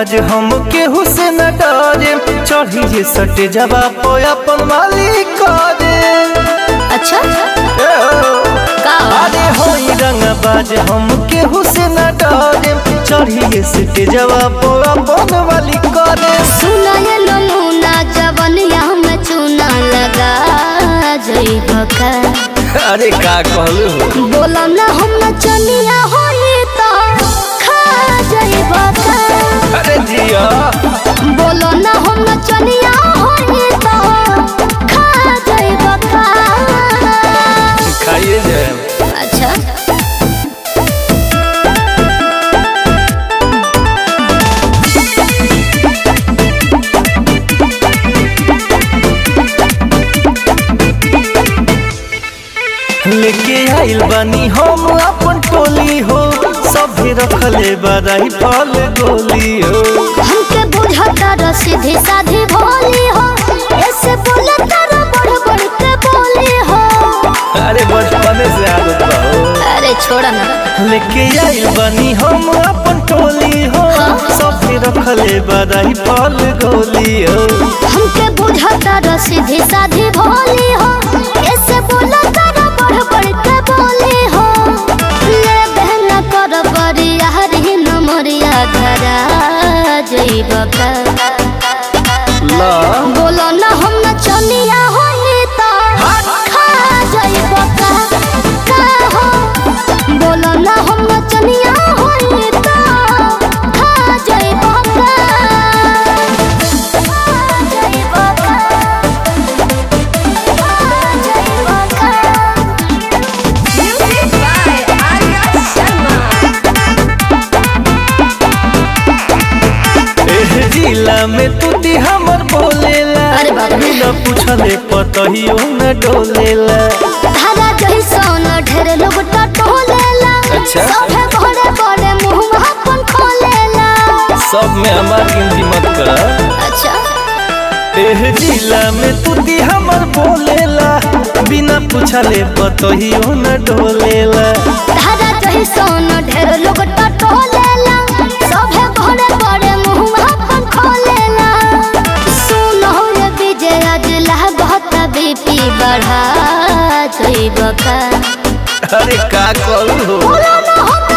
बाज हम केहू से न डरे, चढ़िए सटे जवाब अपन मालिक करे। अच्छा अरे होई रंग बाज हम केहू से न डरे, चढ़िए सटे जवाब अपन मालिक करे। सुना ये नूना जवनिया में चूना लगा जइबो का। अरे का कहलू बोला ना हम चनिया होई तो खा जइबो का। अरे जिया बोलो ना हम चनिया होई तो खा जइबो का। खाइए जाए। अच्छा लेके आइल बानी हम अपन टोली हो, सभे रखले बराई फल गोली हो। हमके बुझता र सीधी साधी भोली हो, ऐसे बोले तारा बढ़ बढ़ के बोली हो। अरे बचपने से आदत बा हो। अरे छोड़ा ना। लेके आइल बानी हम अपन टोली हो, सभे रखले बराई फल गोली हो। हमके बुझता र सीधी साधी भोली हो, ऐसे बोले तारा बढ़ बढ़ के बोली हो। ले बहना कर बरिया हरी नमरिया धरा जइबो का। ला बोलो ना हम चनिया होई तो खा जइबो का। का हो बोलो ना हम चनिया होई तो खा जइबो का। खा जइबो का। खा जइबो का। Music by Arya Sharma। एह जिला में तू दी हमर बोलेला, अरे बाप रे। बिना पूछले पतहियो न डोलेला। धारा जइसन ढेर लोग टटोलेला। अच्छा। सभे बड़े बड़े मुंह अपन खोलेला। सब में हमार गिनती मत कर। अच्छा एह जिला में तू दी हमर बोलेला, बिना पूछले पतहियो न डोलेला। धारा जइसन ढेर लोग टटोलेला। सभे बड़े बड़े मुंह अपन खोलेला। सुनो रे विजय अजला बहुत बीपी बढ़ा जइबो का। अरे का कहलू बोलो ना हम